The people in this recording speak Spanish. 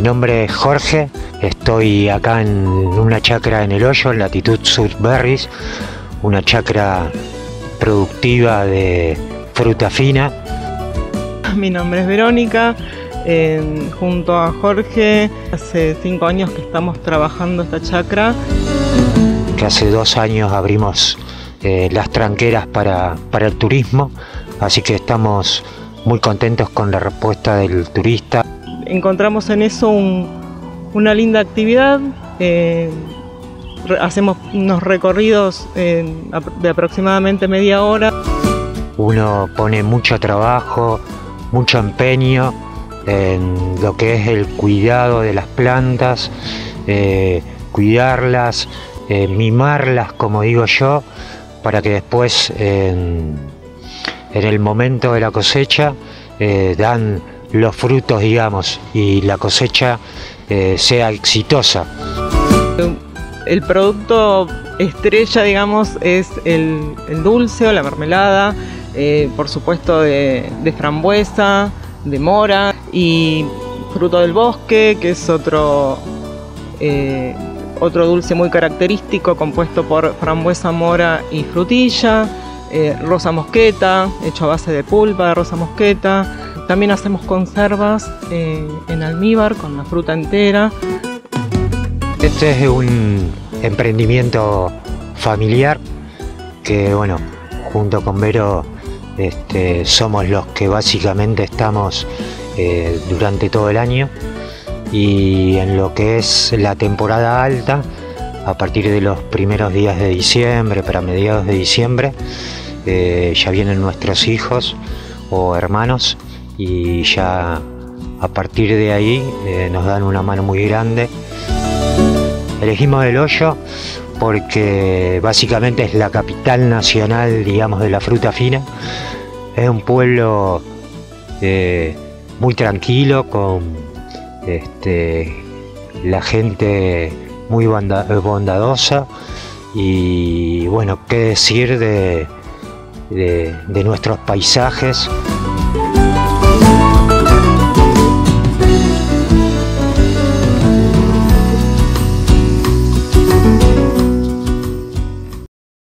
Mi nombre es Jorge, estoy acá en una chacra en El Hoyo, en latitud Sudberris, una chacra productiva de fruta fina. Mi nombre es Verónica, junto a Jorge hace 5 años que estamos trabajando esta chacra. Que hace 2 años abrimos las tranqueras para el turismo, así que estamos muy contentos con la respuesta del turista. Encontramos en eso una linda actividad. Hacemos unos recorridos de aproximadamente media hora. Uno pone mucho trabajo, mucho empeño en lo que es el cuidado de las plantas, cuidarlas, mimarlas, como digo yo, para que después en el momento de la cosecha dan los frutos, digamos, y la cosecha sea exitosa. El producto estrella, digamos, es el dulce o la mermelada, por supuesto de frambuesa, de mora y fruto del bosque, que es otro dulce muy característico compuesto por frambuesa, mora y frutilla. Rosa mosqueta, hecho a base de pulpa de rosa mosqueta. También hacemos conservas en almíbar con la fruta entera. Este es un emprendimiento familiar que, bueno, junto con Vero somos los que básicamente estamos durante todo el año, y en lo que es la temporada alta, a partir de los primeros días de diciembre, para mediados de diciembre, ya vienen nuestros hijos o hermanos y ya a partir de ahí nos dan una mano muy grande. Elegimos El Hoyo porque básicamente es la capital nacional, digamos, de la fruta fina. Es un pueblo muy tranquilo, con la gente muy bondadosa, y bueno, qué decir de nuestros paisajes.